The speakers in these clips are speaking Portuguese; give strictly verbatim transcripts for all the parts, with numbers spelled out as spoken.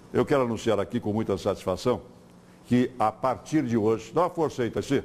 Eu quero anunciar aqui com muita satisfação que a partir de hoje, dá uma força aí, Taci,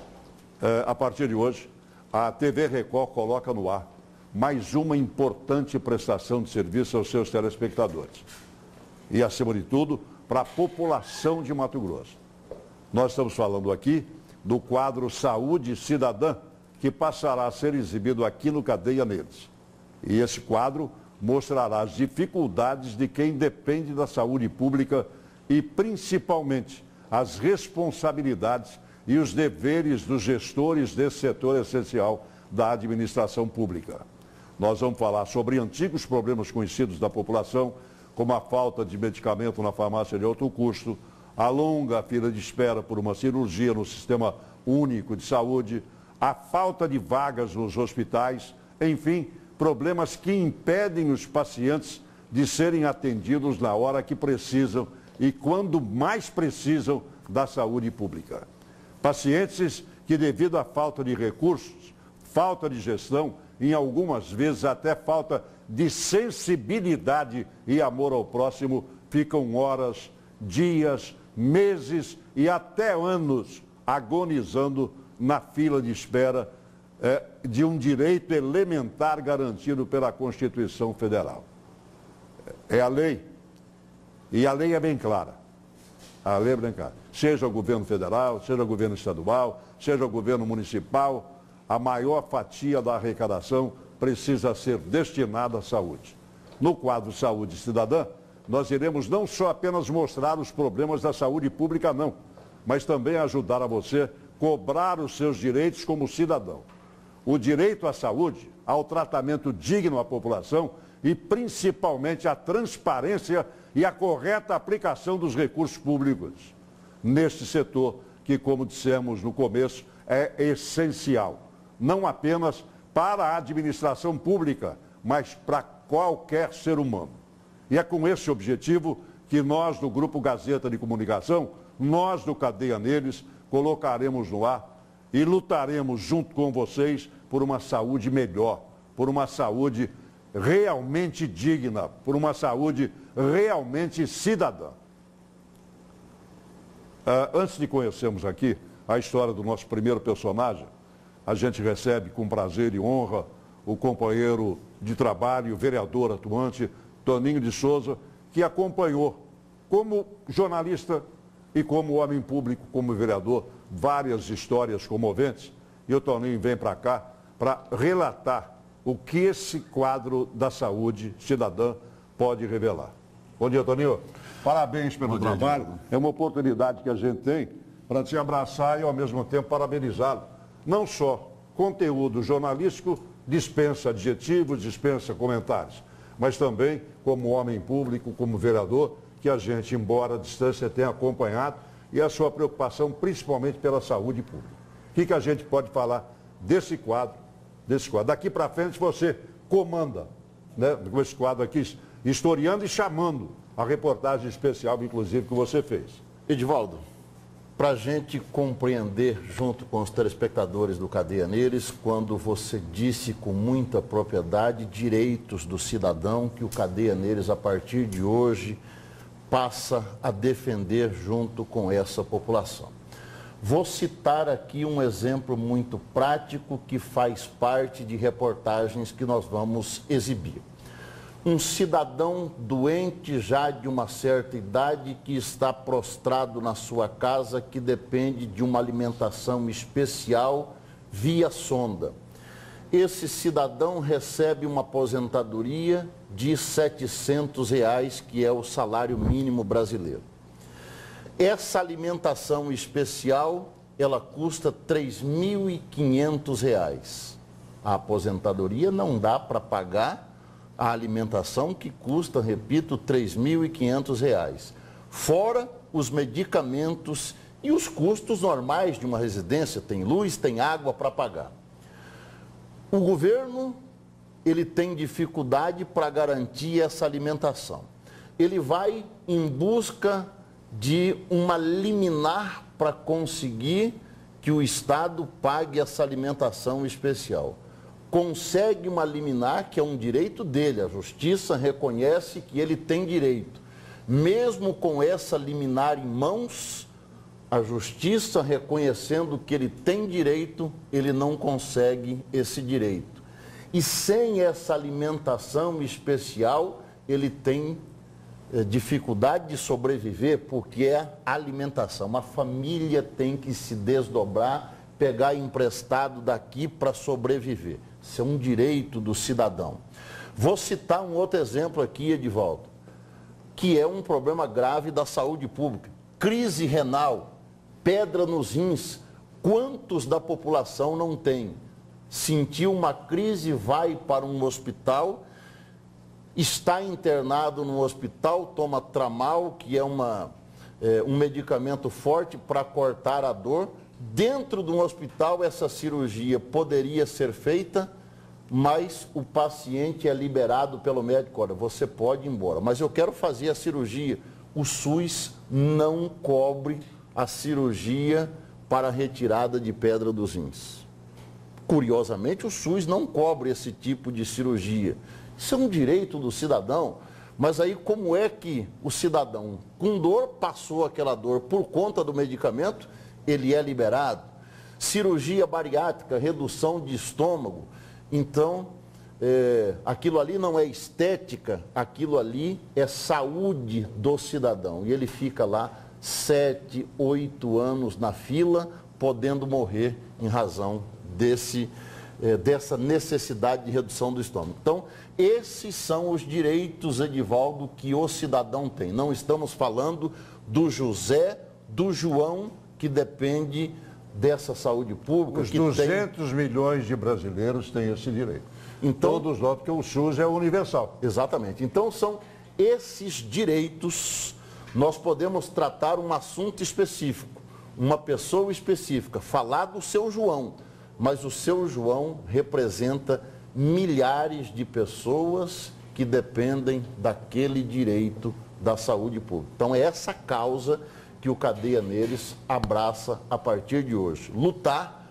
é, a partir de hoje, a T V Record coloca no ar mais uma importante prestação de serviço aos seus telespectadores. E, acima de tudo, para a população de Mato Grosso. Nós estamos falando aqui do quadro Saúde Cidadã, que passará a ser exibido aqui no Cadeia Neles. E esse quadro mostrará as dificuldades de quem depende da saúde pública e, principalmente, as responsabilidades e os deveres dos gestores desse setor essencial da administração pública. Nós vamos falar sobre antigos problemas conhecidos da população, como a falta de medicamento na farmácia de alto custo, a longa fila de espera por uma cirurgia no Sistema Único de Saúde, a falta de vagas nos hospitais, enfim, problemas que impedem os pacientes de serem atendidos na hora que precisam e quando mais precisam da saúde pública. Pacientes que, devido à falta de recursos, falta de gestão, em algumas vezes até falta de sensibilidade e amor ao próximo, ficam horas, dias, meses e até anos agonizando na fila de espera é, de um direito elementar garantido pela Constituição Federal. É a lei, e a lei é bem clara. A lei é bem clara. Seja o governo federal, seja o governo estadual, seja o governo municipal, a maior fatia da arrecadação precisa ser destinada à saúde. No quadro Saúde Cidadã, nós iremos não só apenas mostrar os problemas da saúde pública, não, mas também ajudar a você cobrar os seus direitos como cidadão. O direito à saúde, ao tratamento digno à população e, principalmente, à transparência e à correta aplicação dos recursos públicos neste setor que, como dissemos no começo, é essencial. Não apenas para a administração pública, mas para qualquer ser humano. E é com esse objetivo que nós, do Grupo Gazeta de Comunicação, nós do Cadeia Neles, colocaremos no ar e lutaremos junto com vocês por uma saúde melhor, por uma saúde realmente digna, por uma saúde realmente cidadã. Uh, antes de conhecermos aqui a história do nosso primeiro personagem, a gente recebe com prazer e honra o companheiro de trabalho, o vereador atuante, Toninho de Souza, que acompanhou como jornalista e como homem público, como vereador, várias histórias comoventes. E o Toninho vem para cá para relatar o que esse quadro da saúde cidadã pode revelar. Bom dia, Toninho. Parabéns pelo dia, trabalho. Diego. É uma oportunidade que a gente tem para te abraçar e, ao mesmo tempo, parabenizá-lo. Não só conteúdo jornalístico dispensa adjetivos, dispensa comentários, mas também como homem público, como vereador, que a gente, embora a distância, tenha acompanhado e a sua preocupação principalmente pela saúde pública. O que, que a gente pode falar desse quadro, desse quadro? Daqui para frente você comanda, né, com esse quadro aqui, historiando e chamando a reportagem especial, inclusive, que você fez. Edivaldo, para a gente compreender junto com os telespectadores do Cadeia Neles, quando você disse com muita propriedade direitos do cidadão que o Cadeia Neles, a partir de hoje, passa a defender junto com essa população. Vou citar aqui um exemplo muito prático que faz parte de reportagens que nós vamos exibir. Um cidadão doente já de uma certa idade que está prostrado na sua casa, que depende de uma alimentação especial via sonda. Esse cidadão recebe uma aposentadoria de setecentos reais, que é o salário mínimo brasileiro. Essa alimentação especial, ela custa três mil e quinhentos reais. A aposentadoria não dá para pagar a alimentação, que custa, repito, três mil e quinhentos reais. Fora os medicamentos e os custos normais de uma residência, tem luz, tem água para pagar. O governo, ele tem dificuldade para garantir essa alimentação. Ele vai em busca de uma liminar para conseguir que o Estado pague essa alimentação especial. Consegue uma liminar, que é um direito dele, a justiça reconhece que ele tem direito. Mesmo com essa liminar em mãos, a justiça reconhecendo que ele tem direito, ele não consegue esse direito. E sem essa alimentação especial, ele tem eh, dificuldade de sobreviver, porque é alimentação. Uma família tem que se desdobrar, pegar emprestado daqui para sobreviver. Isso é um direito do cidadão. Vou citar um outro exemplo aqui, Edivaldo, que é um problema grave da saúde pública. Crise renal, pedra nos rins. Quantos da população não tem? Sentiu uma crise, vai para um hospital, está internado no hospital, toma Tramal, que é, uma, é um medicamento forte para cortar a dor. Dentro de um hospital, essa cirurgia poderia ser feita, mas o paciente é liberado pelo médico. Olha, você pode ir embora, mas eu quero fazer a cirurgia. O SUS não cobre a cirurgia para a retirada de pedra dos rins. Curiosamente, o SUS não cobre esse tipo de cirurgia. Isso é um direito do cidadão, mas aí como é que o cidadão com dor passou aquela dor por conta do medicamento, ele é liberado? Cirurgia bariátrica, redução de estômago. Então, é, aquilo ali não é estética, aquilo ali é saúde do cidadão. E ele fica lá sete, oito anos na fila, podendo morrer em razão desse, é, dessa necessidade de redução do estômago. Então, esses são os direitos, Edivaldo, que o cidadão tem. Não estamos falando do José, do João, que depende dessa saúde pública. Os que duzentos tem... milhões de brasileiros têm esse direito. Então, todos nós, porque o SUS é universal. Exatamente. Então, são esses direitos, nós podemos tratar um assunto específico, uma pessoa específica, falar do seu João, mas o seu João representa milhares de pessoas que dependem daquele direito da saúde pública. Então, é essa causa que o Cadeia Neles abraça a partir de hoje. Lutar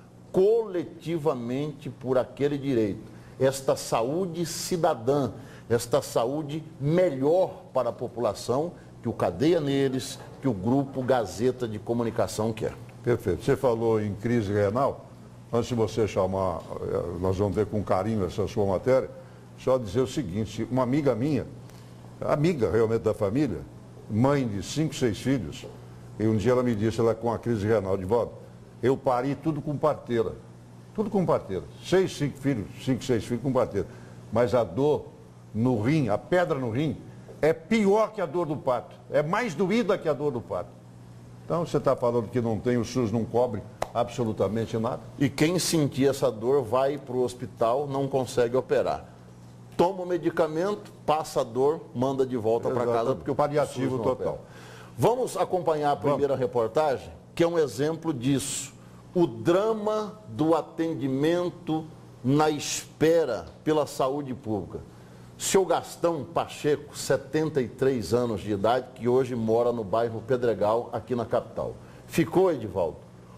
coletivamente por aquele direito. Esta saúde cidadã, esta saúde melhor para a população que o Cadeia Neles, que o Grupo Gazeta de Comunicação quer. Perfeito. Você falou em crise renal. Antes de você chamar, nós vamos ver com carinho essa sua matéria, só dizer o seguinte, uma amiga minha, amiga realmente da família, mãe de cinco, seis filhos, e um dia ela me disse, ela com a crise renal de volta, eu pari tudo com parteira, tudo com parteira, seis, cinco filhos, cinco, seis filhos com parteira, mas a dor no rim, a pedra no rim, é pior que a dor do parto, é mais doída que a dor do parto. Então você está falando que não tem, o SUS não cobre absolutamente nada. E quem sentir essa dor vai para o hospital, não consegue operar. Toma o medicamento, passa a dor, manda de volta para casa, porque o paliativo total. Opera. Vamos acompanhar a primeira Vamos. reportagem, que é um exemplo disso. O drama do atendimento na espera pela saúde pública. Seu Gastão Pacheco, setenta e três anos de idade, que hoje mora no bairro Pedregal, aqui na capital. Ficou, Edivaldo,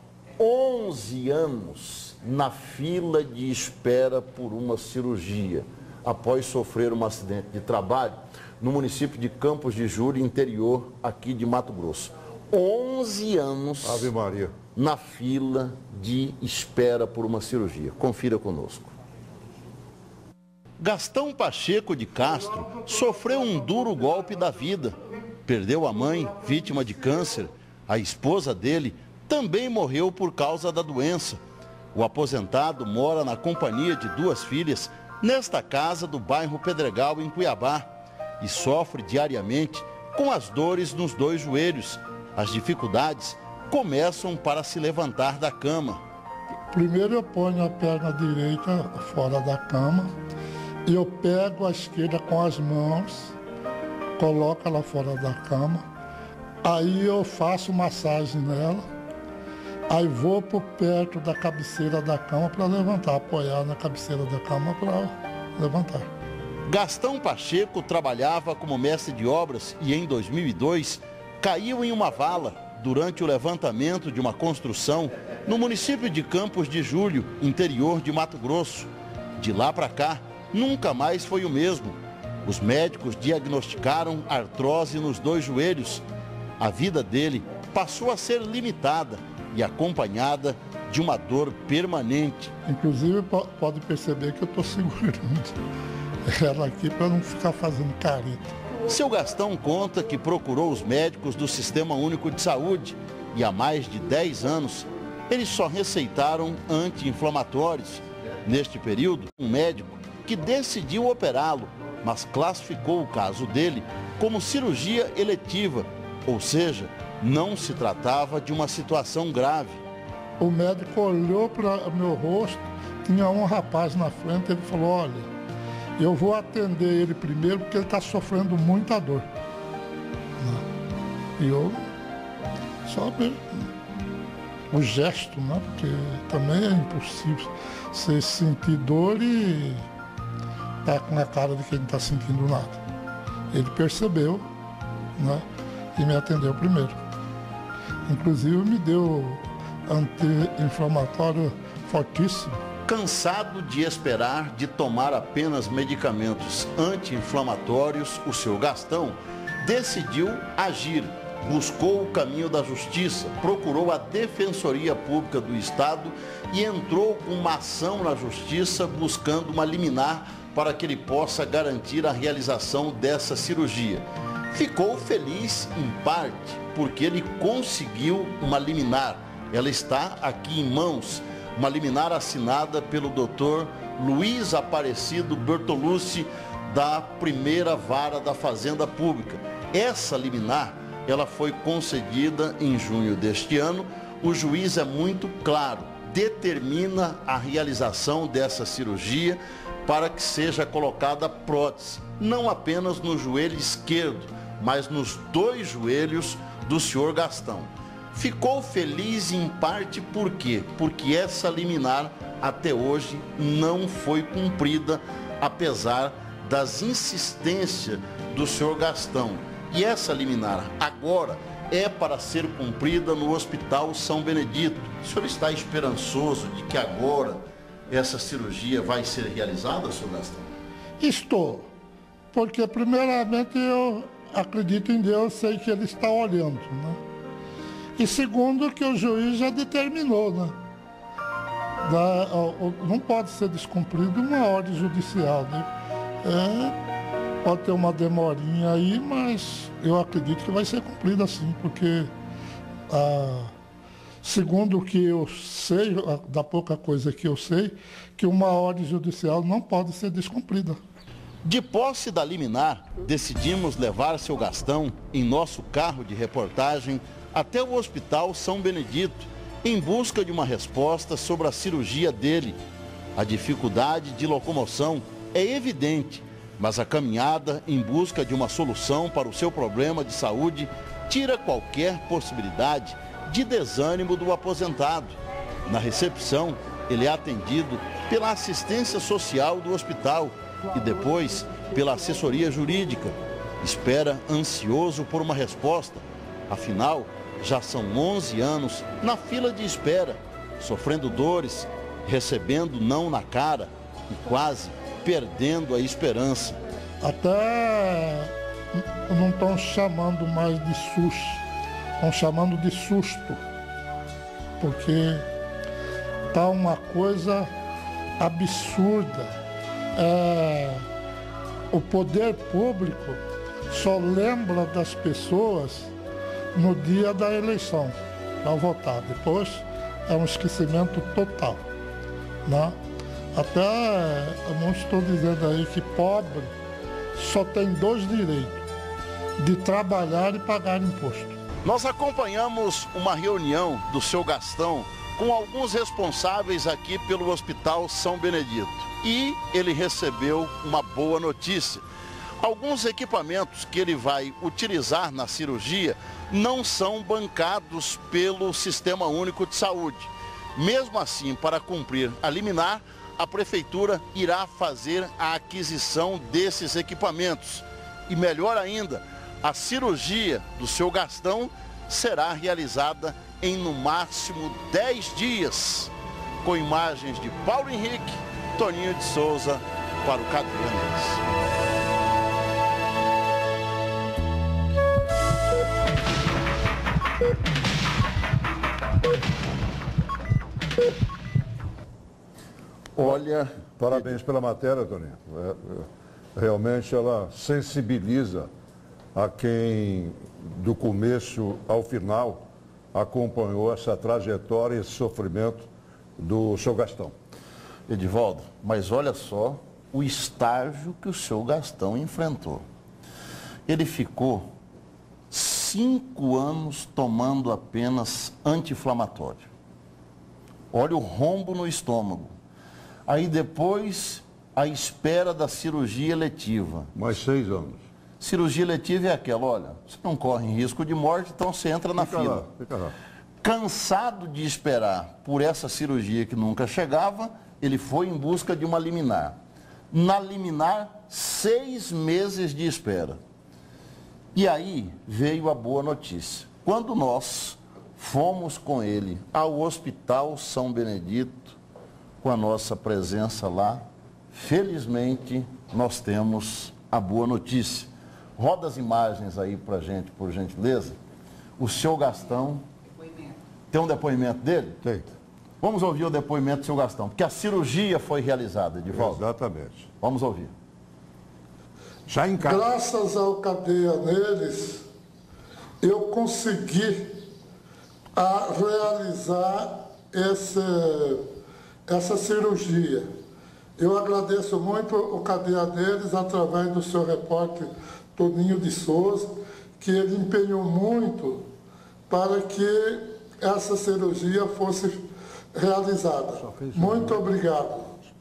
onze anos na fila de espera por uma cirurgia, após sofrer um acidente de trabalho no município de Campos de Júri, interior aqui de Mato Grosso. onze anos Ave Maria. na fila de espera por uma cirurgia. Confira conosco. Gastão Pacheco de Castro sofreu um duro golpe da vida. Perdeu a mãe, vítima de câncer. A esposa dele também morreu por causa da doença. O aposentado mora na companhia de duas filhas, nesta casa do bairro Pedregal, em Cuiabá, e sofre diariamente com as dores nos dois joelhos. As dificuldades começam para se levantar da cama. Primeiro eu ponho a perna direita fora da cama, e eu pego a esquerda com as mãos, coloco ela fora da cama, aí eu faço massagem nela, aí vou por perto da cabeceira da cama para levantar, apoiar na cabeceira da cama para levantar. Gastão Pacheco trabalhava como mestre de obras e em dois mil e dois caiu em uma vala durante o levantamento de uma construção no município de Campos de Júri, interior de Mato Grosso. De lá para cá, nunca mais foi o mesmo. Os médicos diagnosticaram artrose nos dois joelhos. A vida dele passou a ser limitada e acompanhada de uma dor permanente. Inclusive, pode perceber que eu estou segurando ela aqui para não ficar fazendo careta. Seu Gastão conta que procurou os médicos do Sistema Único de Saúde e há mais de dez anos eles só receitaram anti-inflamatórios. Neste período, um médico que decidiu operá-lo, mas classificou o caso dele como cirurgia eletiva, ou seja, não se tratava de uma situação grave. O médico olhou para o meu rosto, tinha um rapaz na frente, ele falou, olha, eu vou atender ele primeiro porque ele está sofrendo muita dor. E eu só o gesto, né? Porque também é impossível você sentir dor e tá com a cara de quem não está sentindo nada. Ele percebeu, né? E me atendeu primeiro. Inclusive me deu anti-inflamatório fortíssimo. Cansado de esperar de tomar apenas medicamentos anti-inflamatórios, o seu Gastão decidiu agir. Buscou o caminho da justiça, procurou a Defensoria Pública do Estado e entrou com uma ação na justiça buscando uma liminar para que ele possa garantir a realização dessa cirurgia. Ficou feliz em parte porque ele conseguiu uma liminar. Ela está aqui em mãos, uma liminar assinada pelo doutor Luiz Aparecido Bertolucci, da primeira vara da Fazenda Pública. Essa liminar, ela foi concedida em junho deste ano. O juiz é muito claro, determina a realização dessa cirurgia para que seja colocada prótese, não apenas no joelho esquerdo, mas nos dois joelhos do senhor Gastão. Ficou feliz em parte por quê? Porque essa liminar até hoje não foi cumprida, apesar das insistências do senhor Gastão. E essa liminar agora é para ser cumprida no Hospital São Benedito. O senhor está esperançoso de que agora essa cirurgia vai ser realizada, senhor Gastão? Estou, porque primeiramente eu acredito em Deus, sei que Ele está olhando, né? E segundo, que o juiz já determinou, né? Da, não pode ser descumprido uma ordem judicial, né? É, pode ter uma demorinha aí, mas eu acredito que vai ser cumprida assim, porque ah, segundo o que eu sei, da pouca coisa que eu sei, que uma ordem judicial não pode ser descumprida. De posse da liminar, decidimos levar seu Gastão em nosso carro de reportagem até o Hospital São Benedito, em busca de uma resposta sobre a cirurgia dele. A dificuldade de locomoção é evidente, mas a caminhada em busca de uma solução para o seu problema de saúde tira qualquer possibilidade de desânimo do aposentado. Na recepção, ele é atendido pela assistência social do hospital e depois pela assessoria jurídica. Espera ansioso por uma resposta, afinal, já são onze anos na fila de espera, sofrendo dores, recebendo não na cara e quase perdendo a esperança. Até não estão chamando mais de SUS, estão chamando de susto, porque está uma coisa absurda. É, o poder público só lembra das pessoas no dia da eleição, para votar. Depois é um esquecimento total, né? Até eu não estou dizendo aí que pobre só tem dois direitos, de trabalhar e pagar imposto. Nós acompanhamos uma reunião do seu Gastão com alguns responsáveis aqui pelo Hospital São Benedito. E ele recebeu uma boa notícia. Alguns equipamentos que ele vai utilizar na cirurgia não são bancados pelo Sistema Único de Saúde. Mesmo assim, para cumprir a liminar, a Prefeitura irá fazer a aquisição desses equipamentos. E melhor ainda, a cirurgia do seu Gastão será realizada em no máximo dez dias. Com imagens de Paulo Henrique, Toninho de Souza para o Cadeia News. Olha, Parabéns pela matéria, Toninho. É, é, realmente ela sensibiliza a quem, do começo ao final, acompanhou essa trajetória e esse sofrimento do seu Gastão. Edivaldo, mas olha só o estágio que o seu Gastão enfrentou. Ele ficou cinco anos tomando apenas anti-inflamatório. Olha o rombo no estômago. Aí depois, a espera da cirurgia eletiva. Mais seis anos. Cirurgia eletiva é aquela, olha, você não corre risco de morte, então você entra na Fica fila. lá, fica lá. Cansado de esperar por essa cirurgia que nunca chegava, ele foi em busca de uma liminar. Na liminar, seis meses de espera. E aí veio a boa notícia. Quando nós fomos com ele ao Hospital São Benedito, com a nossa presença lá, felizmente nós temos a boa notícia. Roda as imagens aí pra gente, por gentileza. O seu Gastão, depoimento. Tem um depoimento dele? Tem. Vamos ouvir o depoimento do seu Gastão, porque a cirurgia foi realizada, de volta. Exatamente. Vamos ouvir. Já em casa. Graças ao Cadeia Neles, eu consegui a realizar esse, essa cirurgia. Eu agradeço muito o Cadeia Neles, através do seu repórter Toninho de Souza, que ele empenhou muito para que essa cirurgia fosse realizada. Muito obrigado.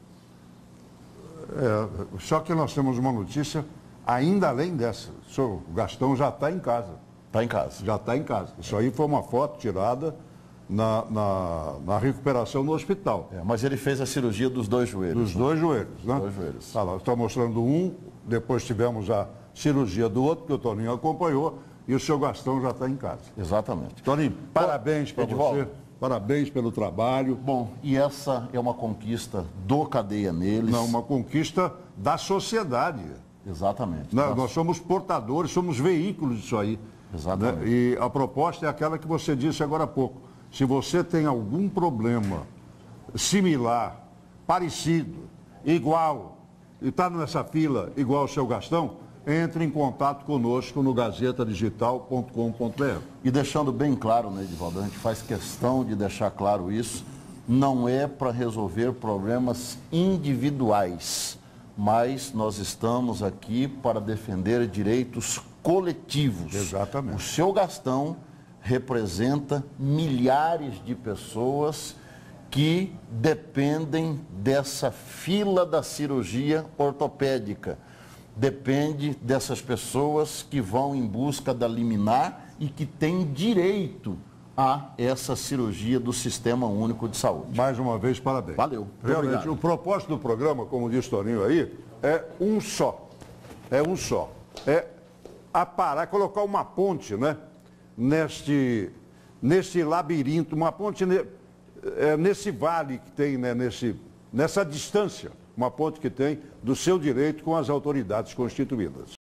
É, só que nós temos uma notícia ainda além dessa. O senhor Gastão já está em casa. Está em casa. Já está em casa. Isso aí foi uma foto tirada na, na, na recuperação no hospital. É, mas ele fez a cirurgia dos dois joelhos. Dos dois joelhos, né? Dois joelhos. Tá lá, está mostrando um, depois tivemos a cirurgia do outro, que o Toninho acompanhou, e o seu Gastão já está em casa. Exatamente. Toninho, parabéns para Edivaldo. você, parabéns pelo trabalho. Bom, e essa é uma conquista do Cadeia Neles. Não, uma conquista da sociedade. Exatamente. Nós, Nós- nós somos portadores, somos veículos disso aí. Exatamente. Né? E a proposta é aquela que você disse agora há pouco. Se você tem algum problema similar, parecido, igual, e está nessa fila igual ao seu Gastão, entre em contato conosco no gazeta digital ponto com ponto br. E deixando bem claro, né, Edivaldo, a gente faz questão de deixar claro isso, não é para resolver problemas individuais, mas nós estamos aqui para defender direitos coletivos. Exatamente. O seu Gastão representa milhares de pessoas que dependem dessa fila da cirurgia ortopédica. Depende dessas pessoas que vão em busca da liminar e que têm direito a essa cirurgia do Sistema Único de Saúde. Mais uma vez, parabéns. Valeu. Muito Realmente, obrigado. o propósito do programa, como disse Toninho aí, é um só. É um só. É aparar, colocar uma ponte, né? Neste, nesse labirinto, uma ponte ne, é, nesse vale que tem, né? Nesse, nessa distância, uma ponte que tem do seu direito com as autoridades constituídas.